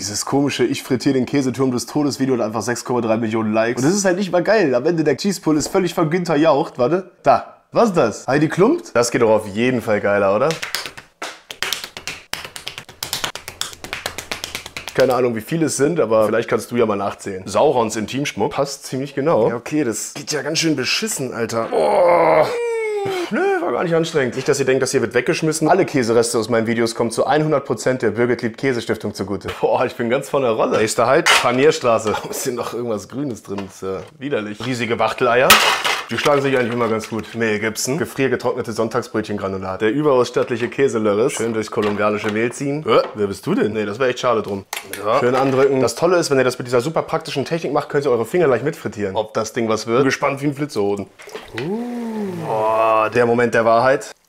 Dieses komische Ich frittiere den Käseturm des Todes Video hat einfach 6,3 Millionen Likes. Und das ist halt nicht mal geil. Am Ende der Cheese Pull ist völlig von Günther Jauch. Warte, da. Was ist das? Heidi Klum? Das geht doch auf jeden Fall geiler, oder? Keine Ahnung, wie viele es sind, aber vielleicht kannst du ja mal nachzählen. Saurons Intimschmuck passt ziemlich genau. Ja, okay, das geht ja ganz schön beschissen, Alter. Oh. Nö, war gar nicht anstrengend. Nicht, dass ihr denkt, das hier wird weggeschmissen. Alle Käsereste aus meinen Videos kommen zu 100% der Birgit liebt Käsestiftung zugute. Boah, ich bin ganz von der Rolle. Nächster Halt, Panierstraße. Da ist hier noch irgendwas Grünes drin. Das ist ja widerlich. Riesige Wachteleier. Die schlagen sich eigentlich immer ganz gut. Mehl Gibson, gefriergetrocknete Sonntagsbrötchengranulat. Der überaus stattliche Käselörres. Schön durchs kolumbianische Mehl ziehen. Wer bist du denn? Nee, das wäre echt schade drum. Ja. Schön andrücken. Das Tolle ist, wenn ihr das mit dieser super praktischen Technik macht, könnt ihr eure Finger gleich mitfrittieren. Ob das Ding was wird? Bin gespannt wie ein Flitzerhoden. Boah, der Moment der Wahrheit.